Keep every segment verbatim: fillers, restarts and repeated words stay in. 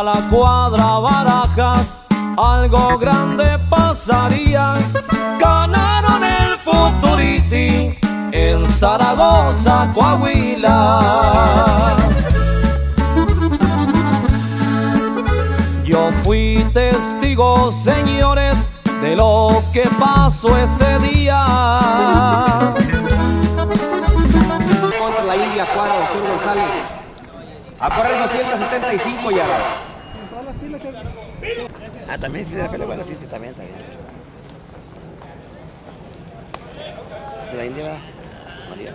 la cuadra Barajas algo grande pasaría. Ganaron el Futurity en Zaragoza, Coahuila. Yo fui testigo, señores, de lo que pasó ese día. Contra la India Cuadra, doctor González. A correr doscientos setenta y cinco yardas. Ah, también sí de la pelea, bueno, sí, sí, también, también. ¿Sí la India, María?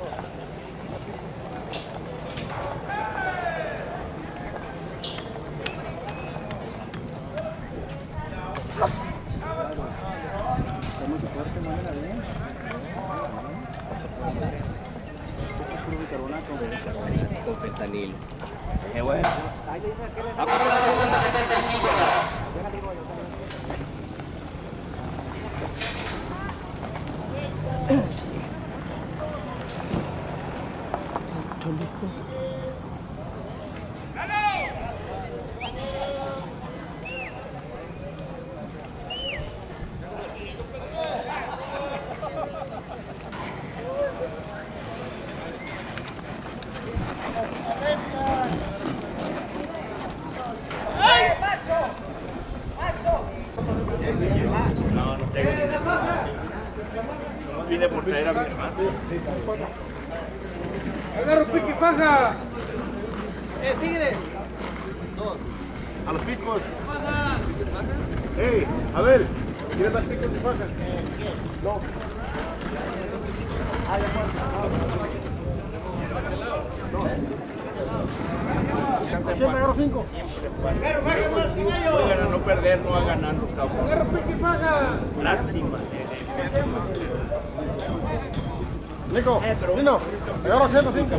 Con fentanilo. Qué bueno. A correr doscientos setenta y cinco yardas. No, no tengo. No vine por traer a mi hermano. Agarro pique y faja. Eh, tigre. Dos. A los picos. Ey, a ver, ¿quieres dar picos y fajas? No. ochenta, agarro cinco. Juegan a no perder, no a ganar los cabos. Agarro pique y faja. Lástima. Nico, Nino, agarro ochenta, cinco.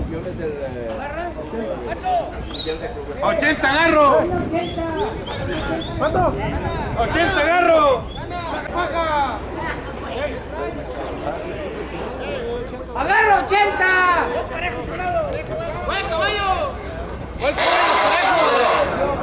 ochenta agarro. ¿Cuánto? ochenta agarro. Faja. Agarro ochenta. ¡Buen caballo! ¡Buen caballo!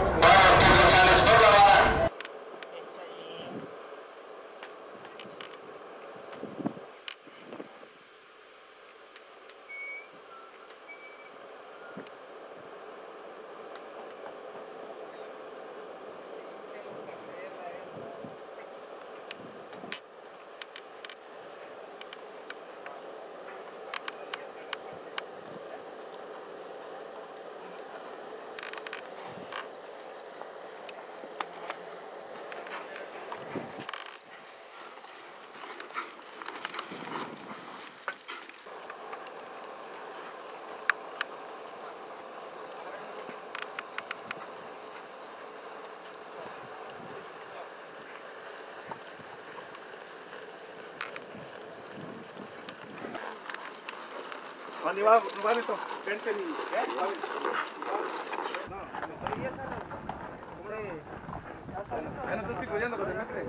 ¿Dónde va, va esto? Vente mi... ¿Eh? No, me estoy viendo. Ya no estoy picoteando con el mete.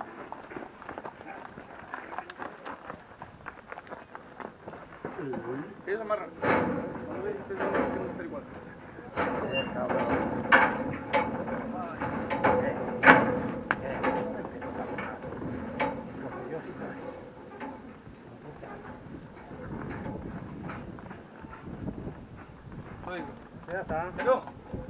Ellos amarran. No ve, ustedes van a hacer igual. Ya está. ¿Pero?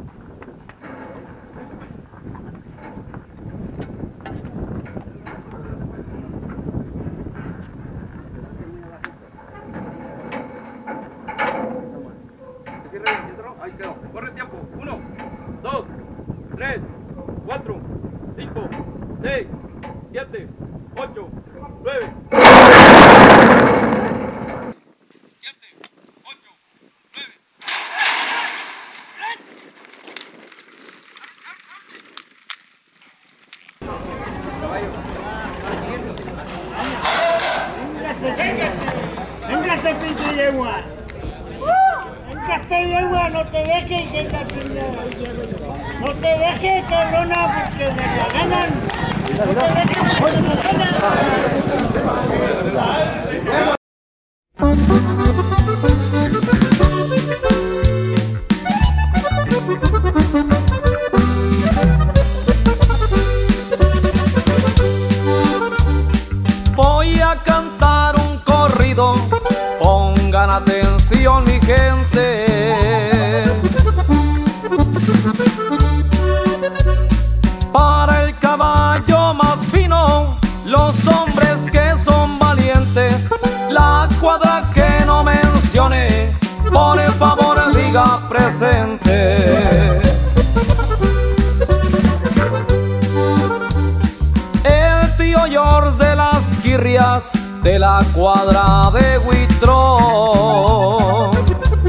Ahí quedó. Corre el tiempo. Uno, dos, tres, cuatro, cinco, seis, siete, ocho, nueve. ¡Véngase, pinche yegua! ¡Véngase, yegua! ¡No te dejes en la chingada! ¡No te dejes, cabrona, porque me la ganan! ¡No te dejes porque me la ganan! gente. Para el caballo más fino, los hombres que son valientes, la cuadra que no mencione, por favor diga presente. El tío George de las Quirrias, de la cuadra de Huitrón.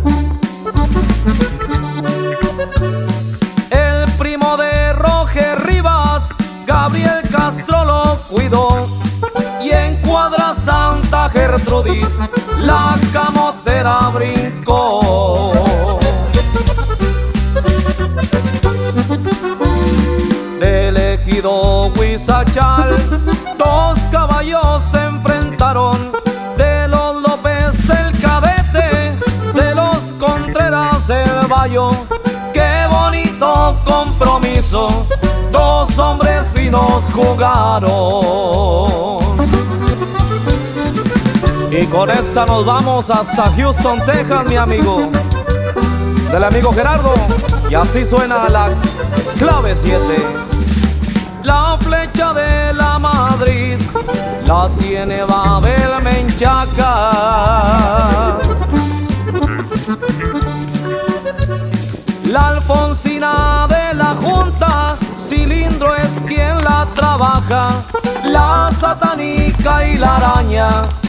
El primo de Roger Rivas, Gabriel Castro lo cuidó. Y en cuadra Santa Gertrudis, la camotera brincó. Del ejido Huizachal, dos caballos se enfrentaron. De los López el cadete, de los Contreras el Bayo. ¡Qué bonito compromiso! Dos hombres finos jugaron. Y con esta nos vamos hasta Houston, Texas, mi amigo. Del amigo Gerardo. Y así suena la clave siete. La flecha de la Madrid la tiene Babel Menchaca. La Alfonsina de la Junta, Cilindro es quien la trabaja. La Satánica y la Araña